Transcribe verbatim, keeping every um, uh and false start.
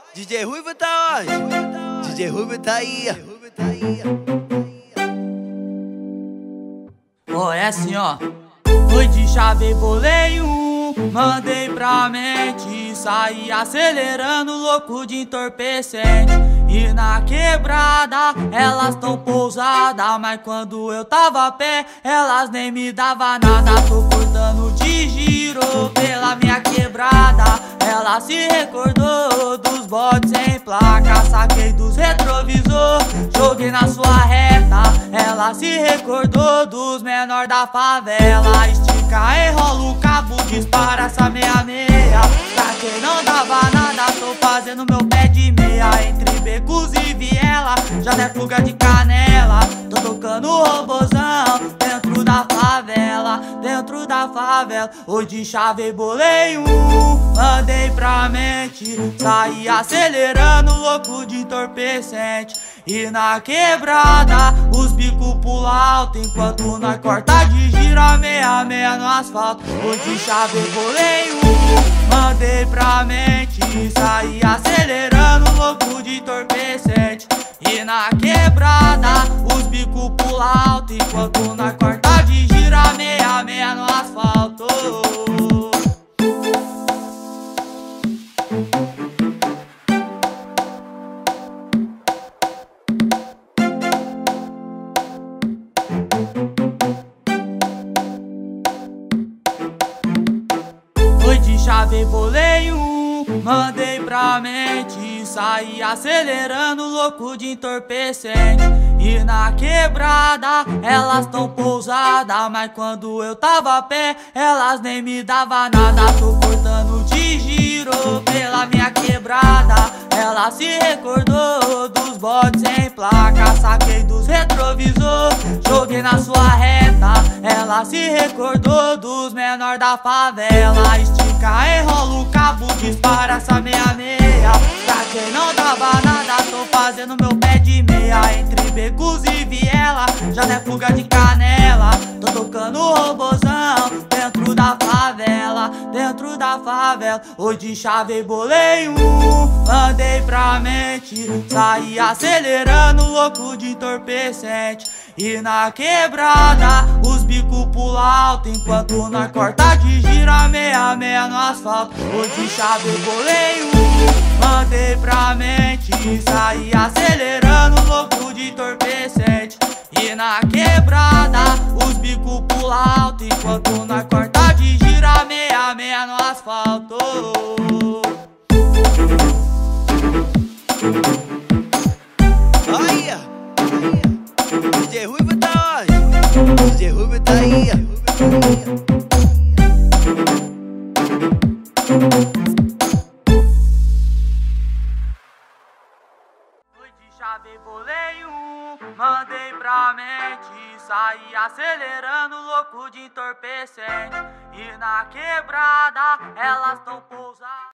D J Ruivo tá onde? D J Ruivo tá aí. Ó, é assim, ó. Foi de chave, bolei um, mandei pra mente, saí acelerando, louco de entorpecente. E na quebrada, elas tão pousadas, mas quando eu tava a pé, elas nem me dava nada. Tô cortando de giro pela minha quebrada, ela se recordou dos botes sem placa. Saquei dos retrovisor, joguei na sua reta, ela se recordou dos menor da favela. Estica, enrola o cabo, dispara essa meia-meia. Pra quem não dava nada, tô fazendo meu pé de meia. Entre becos e viela, já der fuga de canela. Tô tocando robozão dentro da favela, dentro da favela. Hoje de chave bolei um, mandei pra mente, saí acelerando, louco de entorpecente. E na quebrada, os bicos pula alto, enquanto nós corta de gira meia meia no asfalto. Hoje de chave bolei um, mandei pra mente, saí acelerando, louco de entorpecente. E na quebrada, os bicos pula alto, enquanto nós corta de gira meia meia no asfalto. Foi de chave, bolei um, mandei pra mente, saí acelerando, louco de entorpecente. E na quebrada, elas tão pousadas, mas quando eu tava a pé, elas nem me dava nada. Tô cortando de giro pela minha quebrada, ela se recordou dos botes sem placa. Saquei dos retrovisor, joguei na sua reta, ela se recordou dos menor da favela. Estica, enrola o cabo, dispara essa meia-meia. Pra quem não dava nada, tô fazendo meu pé de meia. Entre becos e viela, já der fuga de canela. Tô tocando robozão dentro da favela, dentro da favela. Hoje de chave bolei um, mandei pra mente, saí acelerando, louco de entorpecente. E na quebrada, os bicos pula alto, enquanto nós corta de gira meia meia no asfalto. Hoje de chave bolei um, mandei pra mente, saí acelerando, louco de entorpecente. E na quebrada, os bicos pula alto, enquanto nós corta de gira meia meia no asfalto. Aí, D J Ruivo tá onde? D J Ruivo tá aí. Foi de chave, bolei um, mandei pra mente, saí acelerando, louco de entorpecente. E na quebrada, elas tão pousadas.